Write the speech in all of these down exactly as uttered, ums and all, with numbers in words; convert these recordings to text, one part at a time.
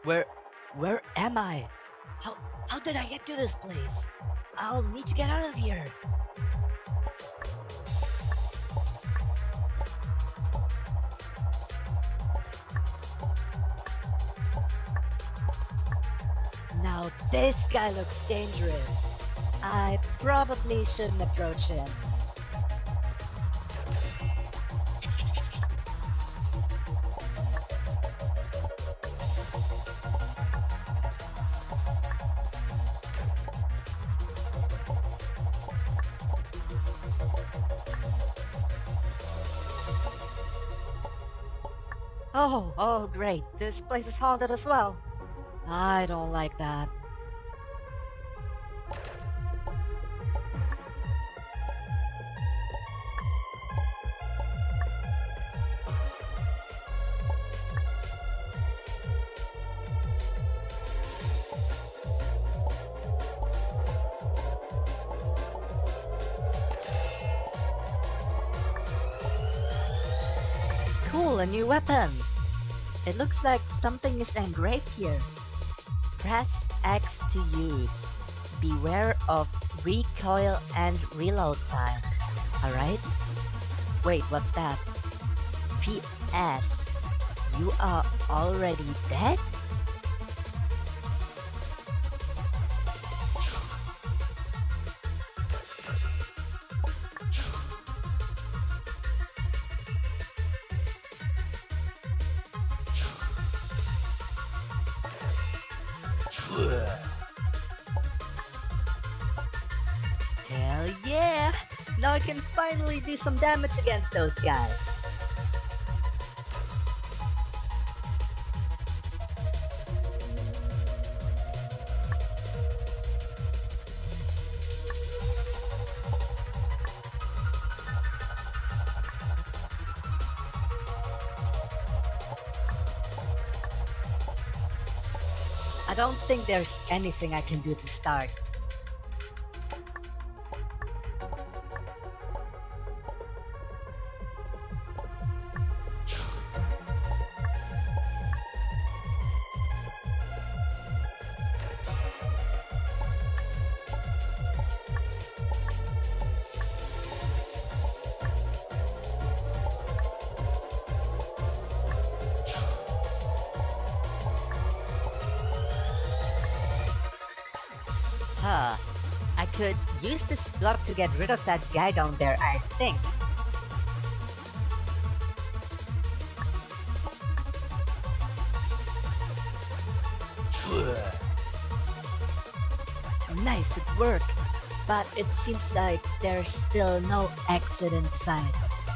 Where... where am I? How... how did I get to this place? I'll need to get out of here. Now this guy looks dangerous. I probably shouldn't approach him. Oh, oh great, this place is haunted as well. I don't like that. Cool, a new weapon! It looks like something is engraved here. Press X to use. Beware of recoil and reload time. Alright? Wait, what's that? P S. You are already dead? Hell yeah! Now I can finally do some damage against those guys. I don't think there's anything I can do to start. Huh. I could use this block to get rid of that guy down there, I think. Nice, it worked. But it seems like there's still no exit in sight.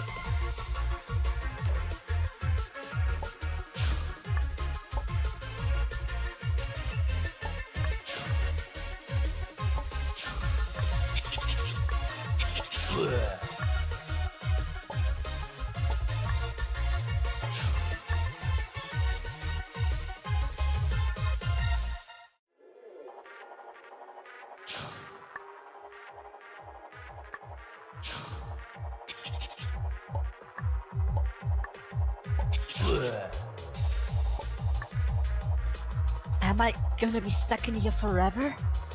Am I gonna be stuck in here forever?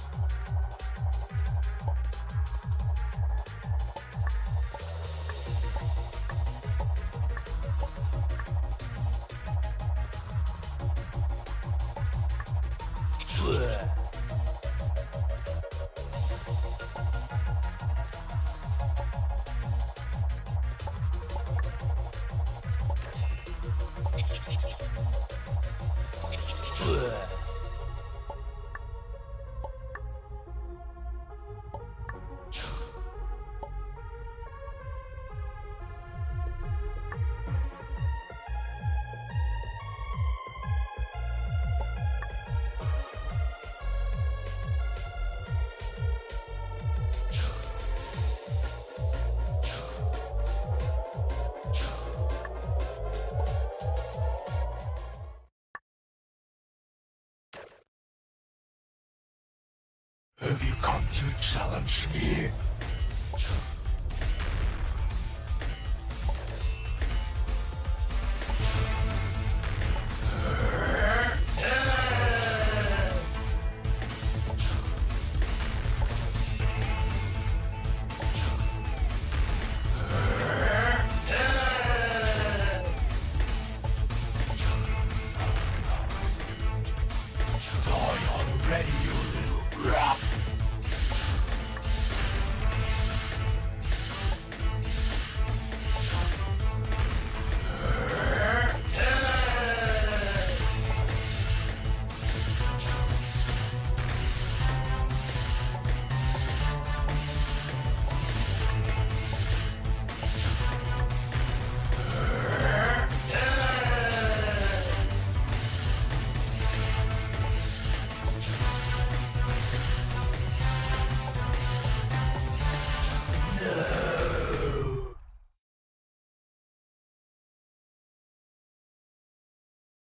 Have you come to challenge me?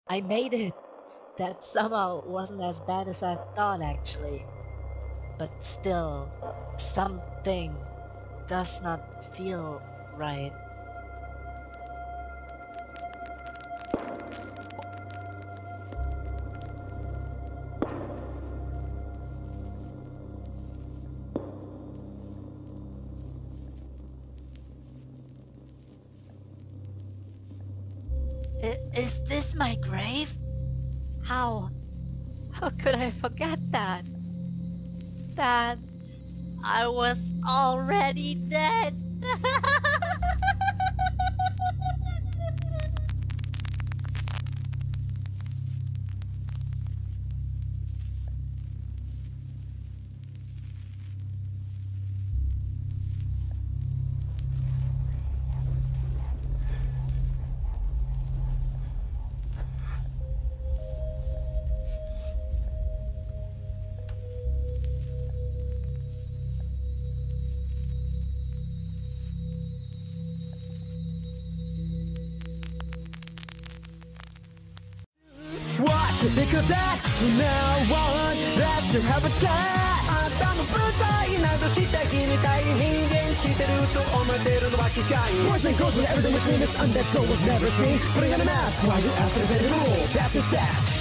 I made it! That somehow wasn't as bad as I thought actually. But still, something does not feel right. I- is this my grave? How? How could I forget that? That I was already dead! Watch, because that from now on, that's your habitat. あんたの舞台などした君みたいに人間してると思ってるのは機械 Boys and girls with everything between us undead soul was never seen Putting on a mask while you ask for the rule That's your task